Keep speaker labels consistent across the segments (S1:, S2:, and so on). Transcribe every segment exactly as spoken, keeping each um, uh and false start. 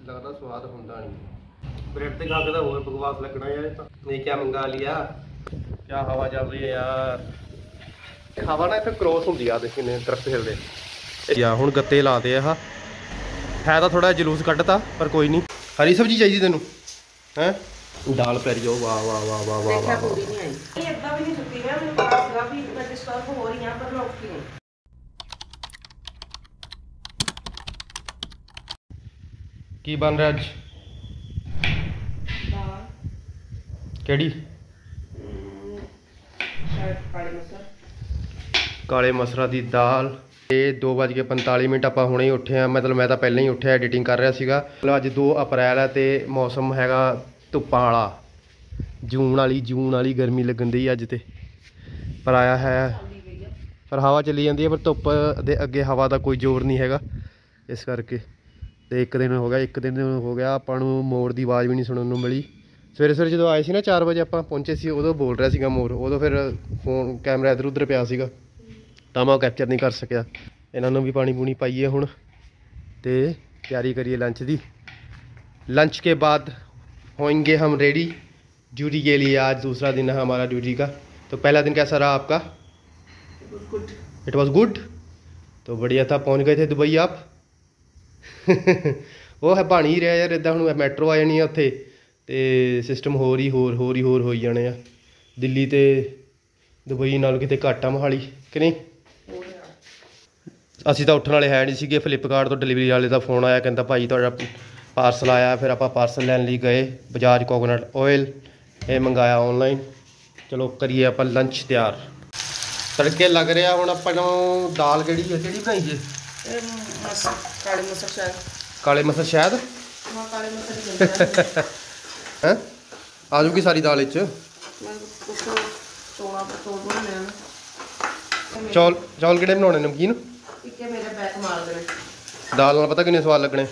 S1: लगता स्वाद होंदा नहीं। ब्रेड ते खा के तो और बकवास लगना यार। ये क्या मंगा लिया, क्या हवा चल रही है यार। हवा ना इतने क्रॉस होंगी आ देख किन्ने दरख्त हिलदे या हुण गत्ते लाते आ है तो थोड़ा जलूस कड्ढता पर कोई नहीं। हरी सब्जी चाहिए तेनू हैं दाल पै रही हो वाह वाह वाह वाह वाह वाह की बन रहा अज केड़ी काले मसरा की दाल। ये दो बज के पंताली मिनट आप हुणे ही उठे हैं, मतलब मैं तो पहले ही उठे एडिटिंग कर रहा सीगा। मतलब अज दो अप्रैल है तो मौसम हैगा धुप्पां वाला, जून वाली जून वाली गर्मी लगन दी अज ते पर आया है पर हवा चली जाती है पर धुप्प दे अगे हवा का कोई जोर नहीं हैगा। इस करके तो एक दिन हो गया एक दिन हो गया आपां नूं मोर की आवाज़ भी नहीं सुनने मिली। सवेरे सवेरे जो आए सी ना चार बजे आप पहुंचे सी उदों बोल रहा सीगा मोर, उदों फिर फोन कैमरा इधर उधर पिया सीगा तो मैं कैप्चर नहीं कर सकिया। इन्होंने भी पानी पूनी पाइए हुण ते तैयारी करिए लंच की। लंच के बाद होंगे हम रेडी ड्यूटी के लिए। आज दूसरा दिन है हमारा ड्यूटी का। तो पहला दिन कैसा रहा आपका? It was good. तो बढ़िया था। पहुंच गए थे दुबई आप वो है बन ही रहा यार इदा हूँ मैट्रो आ जानी है उत्थे तो सिस्टम होर ही होर होर ही होर हो जाने आ। दिल्ली तो दुबई नाल किते घट आ मोहाली कि नहीं। असी तो उठने वाले है नहीं सीगे। फ्लिपकार्ट तो डिलीवरी वाले का फोन आया कहता भाई तुहाडा पार्सल आया। फिर आप पार्सल लैन लई गए। बजाज कोकोनट ऑयल ये मंगाया ऑनलाइन। चलो करिए आप लंच तैयार। तड़के लग रहा हूँ अपन दाल केड़ी है केड़ी बनाई है काले मसर शायद हैं आ जाऊगी सारी दाल च। चौल चौल किहड़े बनाने नमकीन दाल नाल पता किन्ने स्वाद लगने।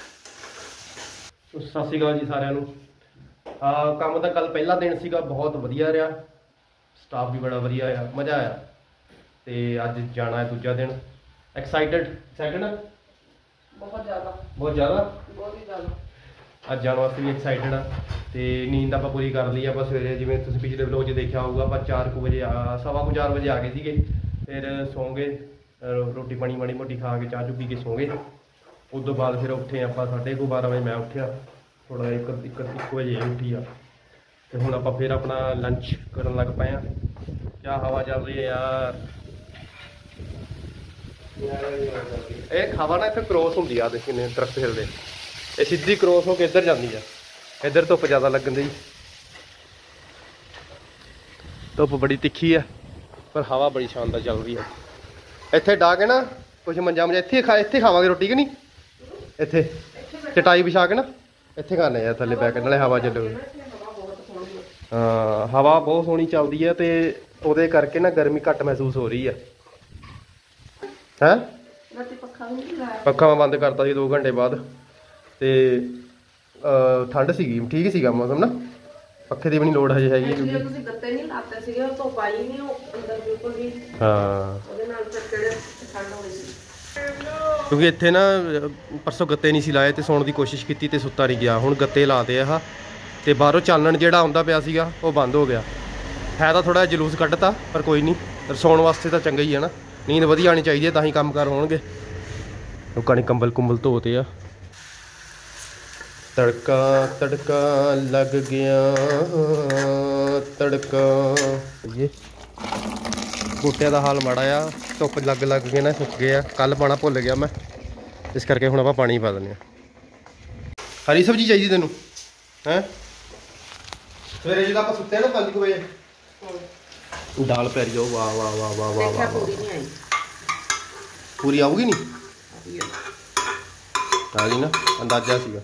S1: सत श्री अकाल जी सारिਆਂ ਨੂੰ। काम तो कल पहला दिन सीगा बहुत वधिया रहा, स्टाफ भी बड़ा वधिया आया, मज़ा आया। तो अज जाना है दूजा दिन। एक्साइटेड एक्साइटेड है बहुत ज़्यादा बहुत ज़्यादा बहुत ही ज़्यादा अज जाने वास्ते भी एक्साइटेड हाँ। तो नींद आप पूरी कर ली। आप सवेरे जिवें तुसीं पिछले व्लॉग च देखा होगा आप चार कु बजे आ सवा को चार बजे आ गए थे। फिर सौ गए रोटी पानी माड़ी मोटी खा के चाह चू पी के सौ गए। उस तो बाद फिर उठे आप साढ़े को बारह बजे मैं उठा थोड़ा एक एक एक बजे उठी आ। तो हुण आप फिर अपना लंच करन लग पे हैं। क्या हवा चल रही है यार। ये हवा ना इतने क्रॉस होंगी आ देख किन्ने दरख्त हिलदे ये सीधी क्रॉस हो के इधर जाती है। इधर धुप्प ज़्यादा लगन दी धुप्प बड़ी तिखी है पर हवा बड़ी शानदार चल रही है। इत्थे डा के ना कुछ मंजा मंजा इत्थे खा इत्थे खावांगे रोटी कि नहीं। इत्थे चटाई बिछा के ना इत्थे खाने यार थल्ले पै के नाले हवा चलो। हाँ हवा बहुत सोहनी चलती है तो उहदे करके ना गर्मी घट महसूस हो रही है हैं। पक्खा मैं बंद करता सी दो घंटे बाद तो ठंड सी ठीक सीगा मौसम ना पक्खे की भी नहीं लोड़ हजे हैगी हाँ क्योंकि इत्थे ना परसों गत्ते नहीं सी लाए तो सौण की कोशिश की तो सुता नहीं गया। हुण गत्ते लाते आ तो बाहरों चालन जिहड़ा आउंदा पिया सीगा वो बंद हो गया है तो थोड़ा जलूस कड्ढता पर कोई नहीं सौण वास्ते तो चंगा ही है ना। नींद वधिया आनी चाहिए तां ही काम कार होणगे। लोकां ने कंबल कुंबल धोते आ। तड़का तड़का लग गया तड़का। ये बूटिया का हाल माड़ा आ धुप्प लग लग के ना सुक गया। कल पाना भुल गया मैं इस करके हुण आपां पानी पा दिंदे आ। हरी सब्जी चाहिए तेनू हैं सवेरे जो आप सुते ना पाँच बजे दाल पै रही हो वाह वाह वाह वाह वाह वाह पूरी आऊगी नहीं आ गई ना अंदाजा सीगा।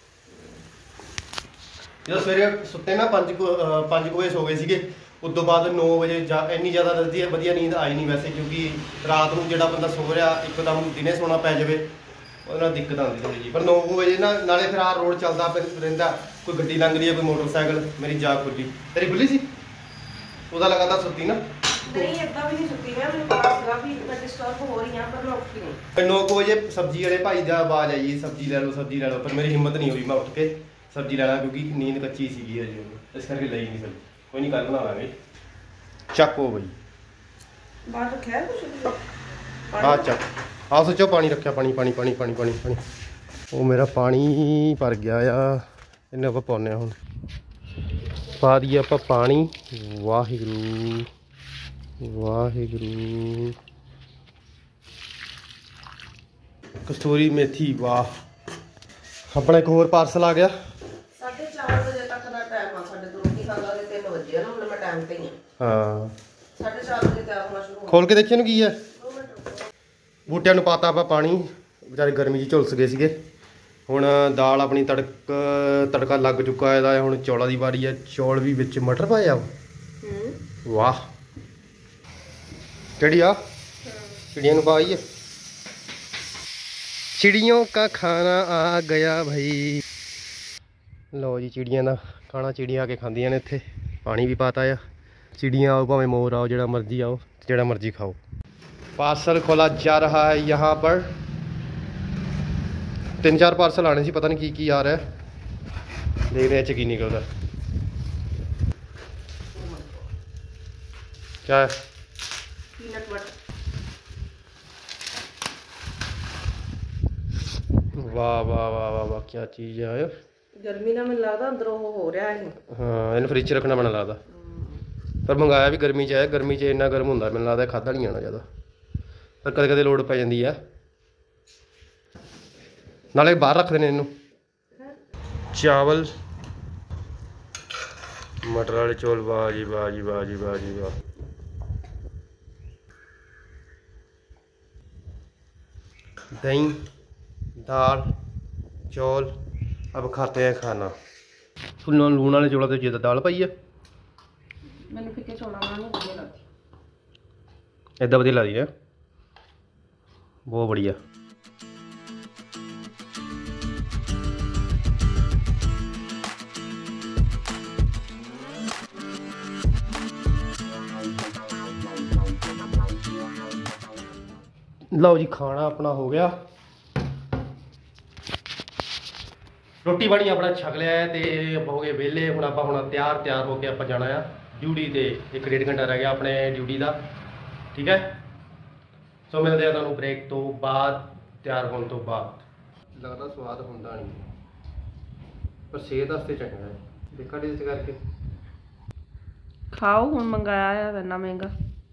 S1: जो सवेरे सुते ना पाँच पाँच बजे सो गए थे उस तो बाद नौ बजे जा इन्नी ज़्यादा नजदी वधिया नींद आई नहीं वैसे क्योंकि रात को जो बंदा सो रहा एकदम दिने सोना पै जाए वो दिक्कत आती थोड़ी जी। पर नौ बजे ना नाले फिर आ रोड चलता रहा कोई गड्डी लंघ रही है कोई मोटरसाइकिल मेरी जाग खुली तेरी खुली सी ਉਹਦਾ लगातार सुती ना
S2: ਨਹੀਂ ਏਦਾਂ ਵੀ ਨਹੀਂ ਸੁੱਤੀ ਮੈਂ ਮੈਨੂੰ ਪਤਾ ਸੀਗਾ ਵੀ ਮੈਂ ਡਿਸਟਰਬ ਹੋ ਰਹੀ ਹਾਂ ਪਰ ਮੈਂ ਉੱਠ ਗਈ।
S1: ਨੌ ਕੁ ਵਜੇ ਸਬਜ਼ੀ ਵਾਲੇ ਭਾਈ ਦਾ ਆਵਾਜ਼ ਆਈ ਸਬਜ਼ੀ ਲੈ ਲਓ ਸਬਜ਼ੀ ਲੈ ਲਓ, ਪਰ ਮੇਰੀ ਹਿੰਮਤ ਨਹੀਂ ਹੋਈ ਮੈਂ ਉੱਠ ਕੇ ਸਬਜ਼ੀ ਲੈਣਾ ਕਿਉਂਕਿ ਨੀਂਦ ਕੱਚੀ ਸੀਗੀ ਅਜੇ, ਇਸ ਕਰਕੇ ਲਈ ਨਹੀਂ ਸਬਜ਼ੀ। ਕੋਈ ਨਹੀਂ ਕੱਲ ਬਣਾ ਲਾਂਗੇ। ਚੱਕੋ ਬਈ
S2: ਬਾਹਰ ਰੱਖਿਆ ਕੁਛ
S1: ਆ ਚੱਕ ਆ ਸੋਚੋ ਪਾਣੀ ਰੱਖਿਆ ਪਾਣੀ ਪਾਣੀ ਪਾਣੀ ਪਾਣੀ ਪਾਣੀ ਪਾਣੀ ਉਹ ਮੇਰਾ ਪਾਣੀ ਭਰ ਗਿਆ ਆ, ਇਹਨੇ ਆਪਾਂ ਪਾਉਂਦੇ ਹਾਂ ਹੁਣ ਪਾ ਦਈਏ ਆਪਾਂ ਪਾਣੀ। ਵਾਹਿਗੁਰੂ ਵਾਹਿਗੁਰੂ। ਕਸਤੂਰੀ ਮੇਥੀ ਵਾਹ। ਆਪਣਾ ਇੱਕ ਹੋਰ ਪਾਰਸਲ ਆ ਗਿਆ।
S2: ਸਾਢੇ ਚਾਰ ਵਜੇ ਤੱਕ ਦਾ ਟਾਈਮ ਆ ਸਾਡੇ ਤੋਂ, ਰੋਟੀ ਖਾਣ ਦਾ ਤਿੰਨ ਵਜੇ ਆ ਨਾ, ਹੁਣ ਮੈਂ ਟਾਈਮ ਤੇ ਹੀ ਆ।
S1: ਹਾਂ
S2: ਸਾਢੇ ਚਾਰ ਵਜੇ ਤਿਆਰ ਹੋਣਾ ਸ਼ੁਰੂ ਹੋ
S1: ਖੋਲ ਕੇ ਦੇਖੀਏ ਨੂੰ ਕੀ ਹੈ।
S2: ਦੋ ਮਿੰਟ ਰੁਕੋ।
S1: ਬੂਟਿਆਂ ਨੂੰ ਪਾਤਾ ਆਪਾਂ ਪਾਣੀ, ਵਿਚਾਰੇ ਗਰਮੀ 'ਚ ਝੁਲਸ ਗਏ ਸੀਗੇ। ਹੁਣ ਦਾਲ ਆਪਣੀ ਤੜਕ ਤੜਕਾ ਲੱਗ ਚੁੱਕਾ ਇਹਦਾ। ਹੁਣ ਚੌਲਾਂ ਦੀ ਵਾਰੀ ਹੈ। ਚੌਲ ਵੀ ਵਿੱਚ ਮਟਰ ਪਾਏ ਆ।
S2: ਹੂੰ
S1: ਵਾਹ ਕਿਹੜੀ ਆ चिड़िया ਨੂੰ पाई है। चिड़ियों का खाना आ गया भाई। लो जी चिड़िया का खाना चिड़िया आके खांदियां ने इत्थे। पानी भी पाता है। चिड़िया आओ भावें मोर आओ जेड़ा मर्जी आओ जेड़ा मर्जी खाओ। पार्सल खोला जा रहा है यहाँ पर। तीन चार पार्सल आने से, पता नहीं की की आ रहा है। देख रहे हैं की निकलता क्या है।
S2: Peanut butter.
S1: वाह वाह वाह वाह वाह क्या चीज़ है।
S2: गर्मी ना मैंने लगता अंदरों वो हो रहा है।
S1: हाँ इन फ्रिज रखना मैंने लगता, पर मंगाया भी गर्मी च है। गर्मी च इन्ना गर्म होंगे मैंने लगता खादा नहीं आना ज़्यादा, पर कदे कदे लोड़ पै जाती है। नाले बाहर रख देने इनू। चावल मटर वाले चौल वाह जी वाह जी वाह जी वाह जी वाह। दही दाल चौल। अब खाते हैं खाना। लून वाले चौलों से ज्यादा दाल पाई है।
S2: मैंने फिक्के चौलों में नहीं बढ़िया लगती।
S1: इदा बढ़िया लगती है, बहुत बढ़िया। लो जी खाना अपना हो गया। रोटी पानी अपना छक लिया है तो हो गए वेले। हुण आपां हुण तैयार तैयार होके आपां जाना आ ड्यूटी ते। एक डेढ़ घंटा रह गया अपने ड्यूटी का, ठीक है। सो मिलते हैं तुहानूं ब्रेक तो बाद, तैयार होने तो बाद। लगता स्वाद हुंदा नहीं पर सेहत वास्ते चंगा है। देखा टेस्ट करके
S2: खाओ। हुण मंगाया है इन्ना महंगा।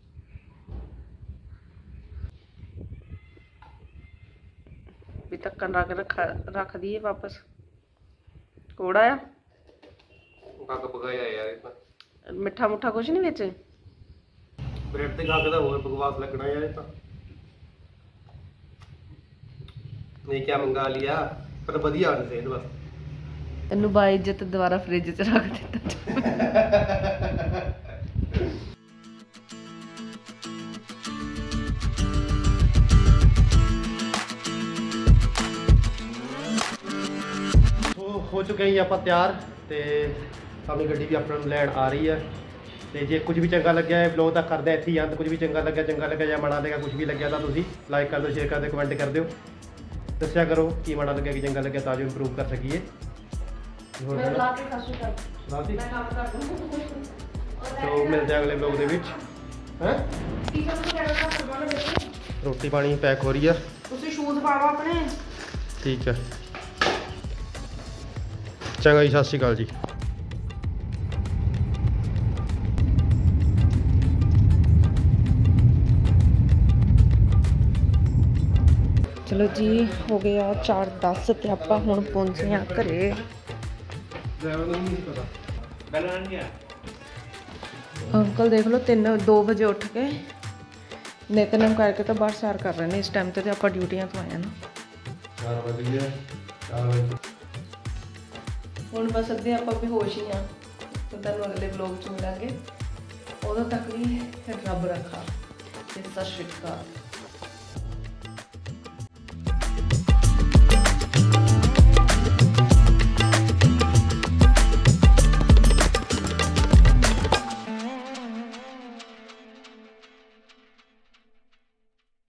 S2: भी ढक्कन रख रख रख दिए वापस। कोड़ा आ
S1: पक पकाया यार।
S2: मिठा मुठा कुछ नहीं विच।
S1: ब्रेड ते खा के तो होर बकवास लगना यार। तो नहीं क्या मंगा लिया, पर वधिया होनी सेहत वास्ते।
S2: इन्नू बाई इज्जत दोबारा फ्रिज च रख दिता।
S1: हो चुके हैं आप तैयार तो अपनी गड्डी भी अपने लैन आ रही है। तो जे कुछ भी चंगा लग्या है ब्लॉग तक करते इत्थे ही अंत। कुछ भी चंगा लग्या चंगा लग्या या माड़ा लग्या कुछ भी लग्या तो तुसीं लाइक कर दो, शेयर कर दो, कमेंट कर दो। दस्या करो कि माड़ा लग्या कि चंगा लग्या ताकि इंप्रूव कर सकीए। तो मिलते हैं अगले ब्लॉग के। रोटी पानी पैक हो रही है।
S2: शूज पावा अपने।
S1: ठीक है चंगा जी, सत श्री अकाल जी।
S2: चलो जी हो गया चार दस ते आपां हुण पहुंचे आ घरे। अंकल देख लो तीन दो बजे उठ के नितनेम करके तो बाहर सैर कर रहे हैं। इस टाइम तो आप ड्यूटियां तो आए ना। ਹੁਣ ਬਸ ਅੱਧੇ ਆਪਾਂ ਬੇਹੋਸ਼ ਹੀ ਆ। ਤੇ ਤੁਹਾਨੂੰ ਅਗਲੇ ਵਲੌਗ 'ਚ ਮਿਲਾਂਗੇ। ਉਦੋਂ ਤੱਕ ਵੀ ਰੱਬ ਰੱਖਾ ਤੇ ਸਤਿ ਸ਼੍ਰੀ ਅਕਾਲ।